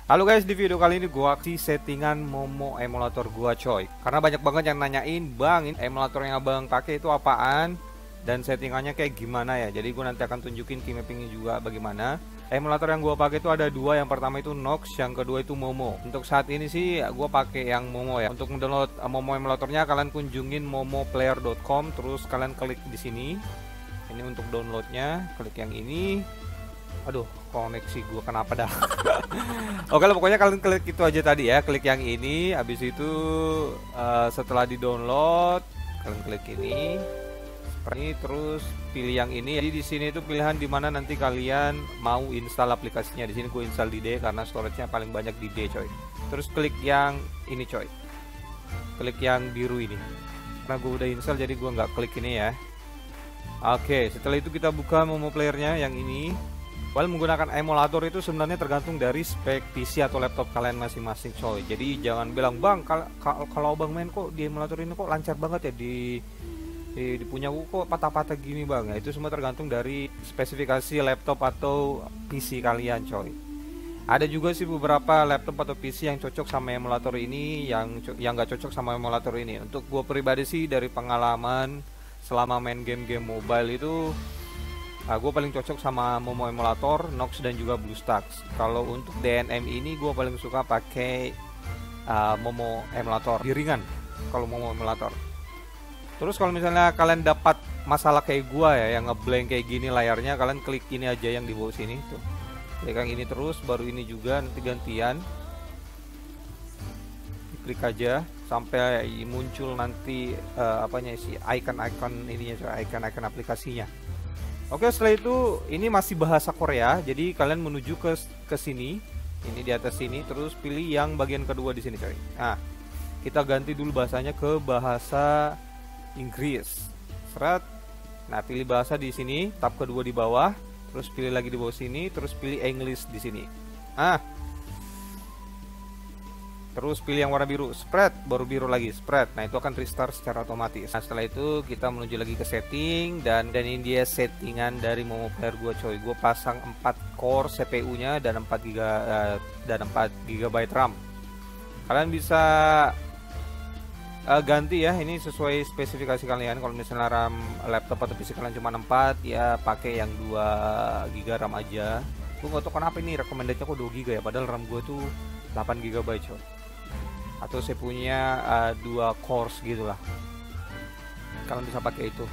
Halo guys, di video kali ini gua kasih settingan Momo emulator gua coy. Karena banyak banget yang nanyain, "Bang, ini emulator yang Abang pakai itu apaan? Dan settingannya kayak gimana ya?" Jadi gua nanti akan tunjukin key mappingnya juga bagaimana. Emulator yang gua pakai itu ada dua, yang pertama itu Nox, yang kedua itu Momo. Untuk saat ini sih gua pakai yang Momo ya. Untuk mendownload Momo emulatornya kalian kunjungin momoplayer.com, terus kalian klik di sini. Ini untuk downloadnya, klik yang ini. Aduh, koneksi gua kenapa dah? Oke lah, pokoknya kalian klik itu aja tadi ya, klik yang ini. Habis itu setelah di download kalian klik ini, seperti ini, terus pilih yang ini. Jadi di sini itu pilihan dimana nanti kalian mau install aplikasinya. Di sini gue install di D karena storage-nya paling banyak di D coy. Terus klik yang ini coy, klik yang biru ini. Karena gue udah install jadi gue nggak klik ini ya. Oke, setelah itu kita buka Momo playernya yang ini. Well, menggunakan emulator itu sebenarnya tergantung dari spek PC atau laptop kalian masing-masing coy. Jadi jangan bilang, "Bang, kalau Bang main kok di emulator ini kok lancar banget ya, di punya kok patah-patah gini Bang." Ya, itu semua tergantung dari spesifikasi laptop atau PC kalian coy. Ada juga sih beberapa laptop atau PC yang cocok sama emulator ini, yang nggak cocok sama emulator ini. Untuk gue pribadi sih, dari pengalaman selama main game-game mobile itu, gue paling cocok sama Momo emulator, Nox dan juga BlueStacks. Kalau untuk DNM ini gue paling suka pakai Momo emulator di ringan. Kalau Momo emulator. Terus kalau misalnya kalian dapat masalah kayak gue ya, yang ngeblank kayak gini layarnya, kalian klik ini aja yang di bawah sini tuh. Klik yang ini terus, baru ini juga nanti gantian. Klik aja sampai muncul nanti apanya sih, icon-icon ininya, icon-icon aplikasinya. Oke, setelah itu ini masih bahasa Korea, jadi kalian menuju ke sini, ini di atas sini, terus pilih yang bagian kedua di sini coy. Nah, kita ganti dulu bahasanya ke bahasa Inggris. Seret. Nah, pilih bahasa di sini, tab kedua di bawah, terus pilih lagi di bawah sini, terus pilih English di sini. Terus pilih yang warna biru, spread, baru biru lagi, spread. Nah, itu akan restart secara otomatis. Nah, setelah itu kita menuju lagi ke setting, dan ini dia settingan dari Momo Player gua coy. Gua pasang 4 core CPU-nya dan 4 GB RAM. Kalian bisa ganti ya, ini sesuai spesifikasi kalian. Kalau misalnya RAM laptop atau PC kalian cuma 4, ya pakai yang 2 GB RAM aja. Gue gak tau kenapa ini recommended-nya kok 2 GB ya, padahal RAM gue tuh 8 GB coy. Atau saya punya 2 cores gitulah, kalian bisa pakai itu.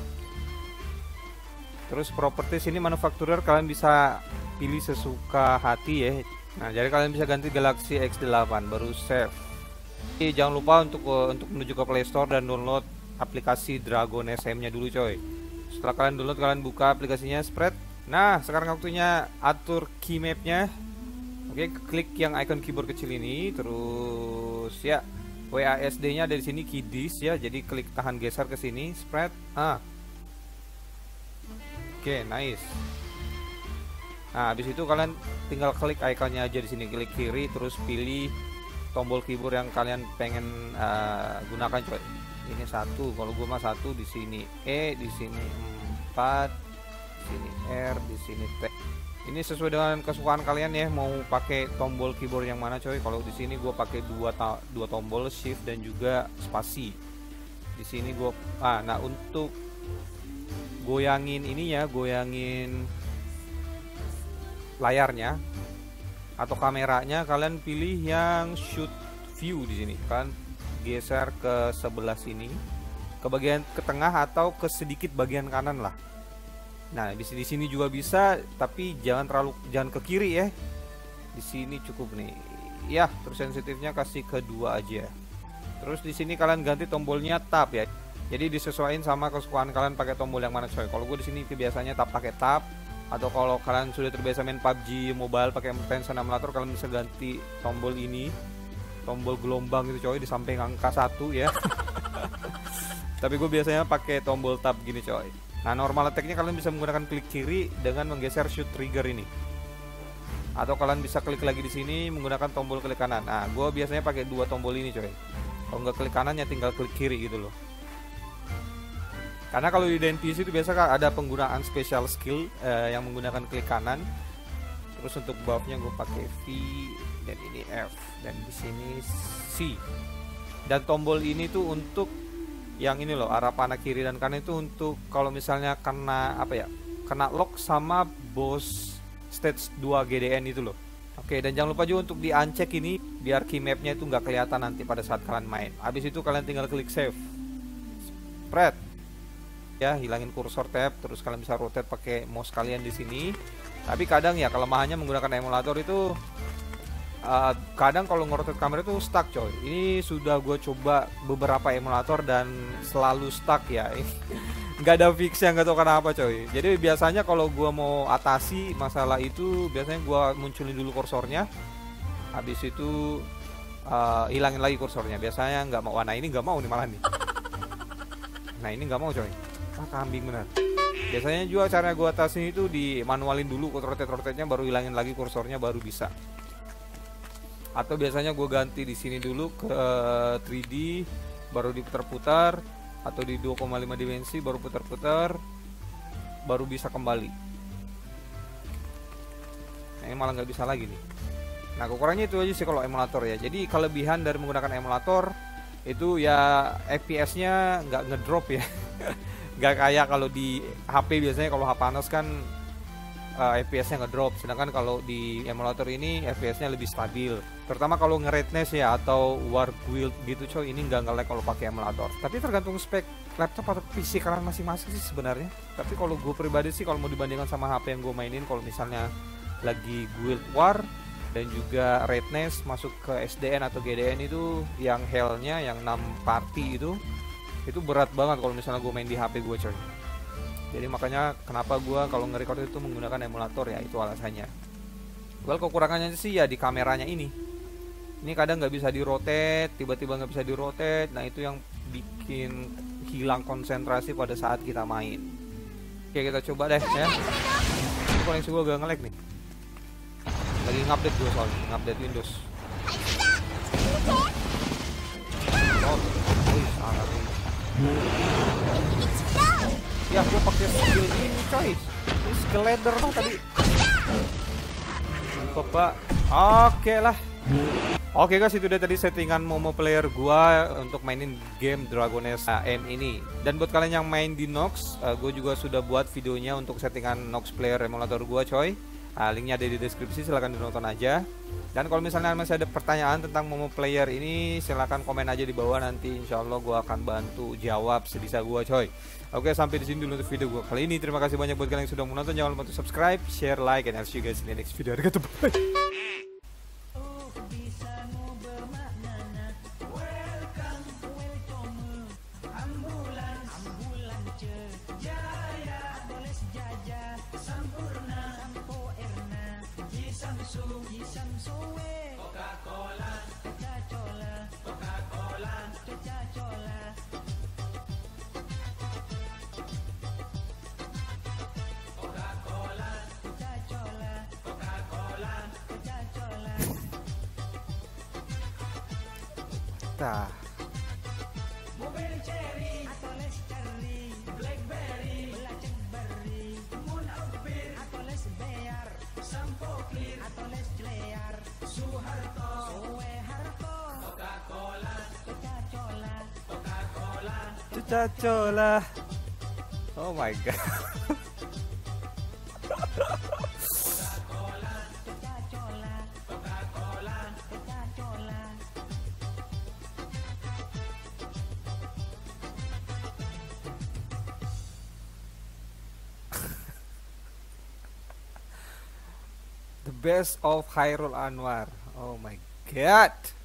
Terus properties ini manufacturer kalian bisa pilih sesuka hati ya. Nah, jadi kalian bisa ganti Galaxy X8 baru save. Jangan lupa untuk menuju ke Play Store dan download aplikasi Dragon SM nya dulu coy. Setelah kalian download, kalian buka aplikasinya, spread. Nah, sekarang waktunya atur key map-nya. Oke, klik yang icon keyboard kecil ini, terus ya WASD-nya dari sini keydis ya. Jadi klik tahan geser ke sini, spread. Oke, nice. Nah, habis itu kalian tinggal klik ikonnya aja di sini, klik kiri, terus pilih tombol keyboard yang kalian pengen gunakan coy. Ini 1, kalau gue mah 1 di sini, E di sini 4, di sini R, di sini T. Ini sesuai dengan kesukaan kalian ya, mau pakai tombol keyboard yang mana coy. Kalau di sini gue pakai dua tombol, shift dan juga spasi. Di sini gue nah, untuk goyangin ini ya, goyangin layarnya atau kameranya, kalian pilih yang shoot view di sini. Kalian geser ke sebelah sini, ke bagian ke tengah atau ke sedikit bagian kanan lah. Nah, di sini juga bisa, tapi jangan ke kiri ya. Di sini cukup nih. Ya, terus sensitifnya kasih ke 2 aja. Terus di sini kalian ganti tombolnya tab ya. Jadi disesuaikan sama kesukaan kalian pakai tombol yang mana coy. Kalau gue di sini kebiasaannya pakai tab, atau kalau kalian sudah terbiasa main PUBG Mobile pakai Tencent emulator, kalian bisa ganti tombol ini, tombol gelombang itu coy, di samping angka 1 ya. Tapi gue biasanya pakai tombol tab gini coy. Nah, normal attack-nya kalian bisa menggunakan klik kiri dengan menggeser shoot trigger ini. Atau kalian bisa klik lagi di sini menggunakan tombol klik kanan. Nah, gue biasanya pakai 2 tombol ini coy. Kalau nggak klik kanannya tinggal klik kiri gitu loh. Karena kalau di DNPC itu biasa ada penggunaan special skill yang menggunakan klik kanan. Terus untuk buff-nya gue pakai V, ini F, dan di sini C. Dan tombol ini tuh untuk yang ini loh, arah panah kiri dan kanan itu untuk kalau misalnya kena apa ya, kena lock sama boss stage 2 GDN itu loh. Oke, dan jangan lupa juga untuk di uncheck ini biar key mapnya itu nggak kelihatan nanti pada saat kalian main. Habis itu kalian tinggal klik save, spread ya, hilangin kursor tab, terus kalian bisa rotate pakai mouse kalian di sini. Tapi kadang ya kelemahannya menggunakan emulator itu kadang kalau ngerotate kamera itu stuck coy. Ini sudah gue coba beberapa emulator dan selalu stuck ya. Nggak ada fixnya, nggak tahu kenapa coy. Jadi biasanya kalau gue mau atasi masalah itu, biasanya gue munculin dulu kursornya, habis itu hilangin lagi kursornya. Biasanya nggak mau. Nah ini nggak mau nih malah nih. Nah ini nggak mau coy. Kambing bener. Biasanya juga cara gue atasin itu di manualin dulu rotate-rotate-nya, baru hilangin lagi kursornya, baru bisa. Atau biasanya gue ganti di sini dulu ke 3D, baru diputar-putar, atau di 2,5 dimensi baru putar-putar, baru bisa kembali. Nah, ini malah nggak bisa lagi nih. Nah kekurangannya itu aja sih kalau emulator ya. Jadi kelebihan dari menggunakan emulator itu ya FPS-nya nggak ngedrop ya. Nggak kayak kalau di HP, biasanya kalau HP panas kan FPS-nya ngedrop, sedangkan kalau di emulator ini FPS-nya lebih stabil. Terutama kalau nge-redness ya atau war guild gitu coy, ini nggak nge-lag kalau pakai emulator. Tapi tergantung spek laptop atau PC kalian masing-masing sih sebenarnya. Tapi kalau gue pribadi sih, kalau mau dibandingkan sama HP yang gue mainin, kalau misalnya lagi guild war dan juga redness masuk ke SDN atau GDN itu, yang hell-nya yang 6 party itu berat banget kalau misalnya gue main di HP gue coy. Jadi makanya kenapa gue kalau nge-record itu menggunakan emulator ya, itu alasannya. Well, kekurangannya sih ya di kameranya ini. Ini kadang nggak bisa di-rotate, tiba-tiba nggak bisa di-rotate. Nah itu yang bikin hilang konsentrasi pada saat kita main. Oke, kita coba deh ya. Ini koneksi gue agak nge-lag nih. Lagi ngupdate gue soalnya, ngupdate Windows. Oh, salah nih. Ya gue pakai skill ini coy, ini skill ladder tuh tadi. Bapak, oke lah. Oke guys, itu dia tadi settingan Momo player gua untuk mainin game Dragoness M ini. Dan buat kalian yang main di Nox, gue juga sudah buat videonya untuk settingan Nox player emulator gua coy. Linknya ada di deskripsi, silahkan ditonton aja. Dan kalau misalnya masih ada pertanyaan tentang Momo player ini, silahkan komen aja di bawah, nanti insya Allah gue akan bantu jawab sebisa gue coy. Oke, sampai di sini dulu untuk video gue kali ini. Terima kasih banyak buat kalian yang sudah menonton. Jangan lupa untuk subscribe, share, like, and I'll see you guys in the next video. Bye. Tah. Coca-Cola. Oh my god. The best of Khairul Anwar. Oh my god.